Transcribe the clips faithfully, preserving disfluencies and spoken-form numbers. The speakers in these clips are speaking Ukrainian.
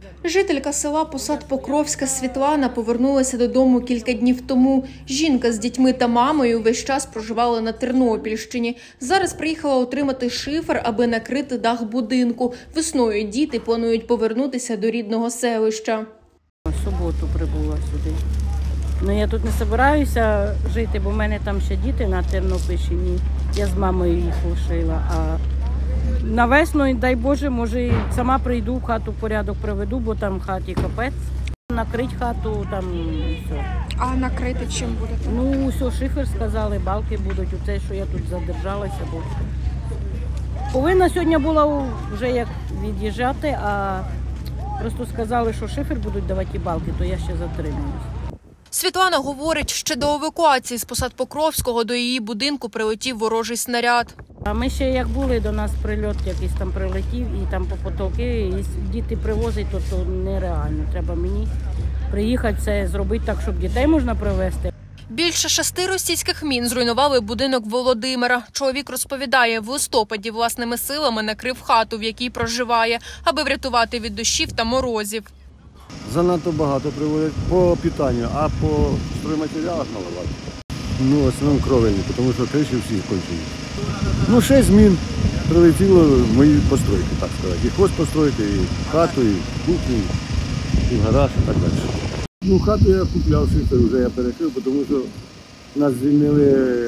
Жителька села Посад Покровська Світлана повернулася додому кілька днів тому. Жінка з дітьми та мамою весь час проживала на Тернопільщині. Зараз приїхала отримати шифер, аби накрити дах будинку. Весною діти планують повернутися до рідного селища. В суботу прибула сюди. Ну, я тут не збираюся жити, бо в мене там ще діти на Тернопільщині. Я з мамою їх лишила. А на весну, дай Боже, може, сама прийду, в хату порядок приведу, бо там в хаті капець. Накрить хату, там і все. А накрити чим будете? Ну, все, шифер сказали, балки будуть, оце, що я тут задержалася. Бо повинна сьогодні була вже як від'їжджати, а просто сказали, що шифер будуть давати і балки, то я ще затримуюсь. Світлана говорить, ще до евакуації з Посад Покровського до її будинку прилетів ворожий снаряд. А ми ще як були, до нас прильот якийсь там прилетів, і там по потолки, і діти привозять, то, то нереально. Треба мені приїхати, це зробити так, щоб дітей можна привезти. Більше шести російських мін зруйнували будинок Володимира. Чоловік розповідає, в листопаді власними силами накрив хату, в якій проживає, аби врятувати від дощів та морозів. Занадто багато приводять по питанню, а по стройматеріалах маловато. Ну, в основному кровельні, тому що криші всі кончені. Ну, шість змін прилетіло в мої постройки, так сказати. І хозпостройки, і хату, і кухню, і гараж, і так далі. Ну, хату я купляв, шифер вже я перекрив, тому що нас звільнили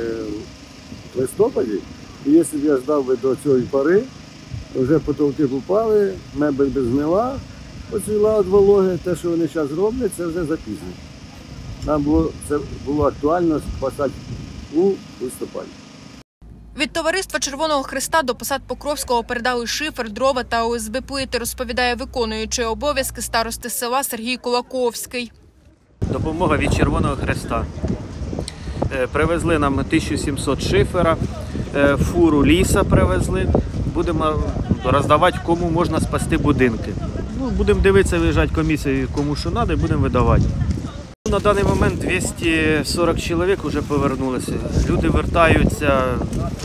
в листопаді. І якщо б я ждав би до цієї пори, вже потолки попали, мебель би згнила. Поцвіла від вологи, те, що вони зараз роблять, це вже запізно. Нам було, це було актуально спасати у листопаді. Від товариства Червоного Хреста до Посад Покровського передали шифер, дрова та о ес бе плити, розповідає виконуючий обов'язки старости села Сергій Кулаковський. Допомога від Червоного Хреста. Привезли нам тисячу сімсот шифера, фуру ліса привезли. Будемо роздавати, кому можна спасти будинки. Ну, будемо дивитися, виїжджати комісії, кому що треба, і будемо видавати. На даний момент двісті сорок чоловік вже повернулися. Люди вертаються.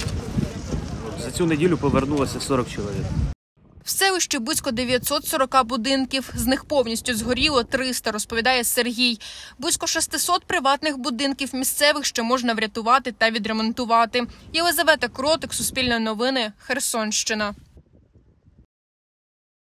За цю неділю повернулося сорок чоловік. В селищі близько дев'ятсот сорок будинків. З них повністю згоріло триста, розповідає Сергій. Близько шестисот приватних будинків місцевих ще можна врятувати та відремонтувати. Єлизавета Кротик, Суспільне новини, Херсонщина.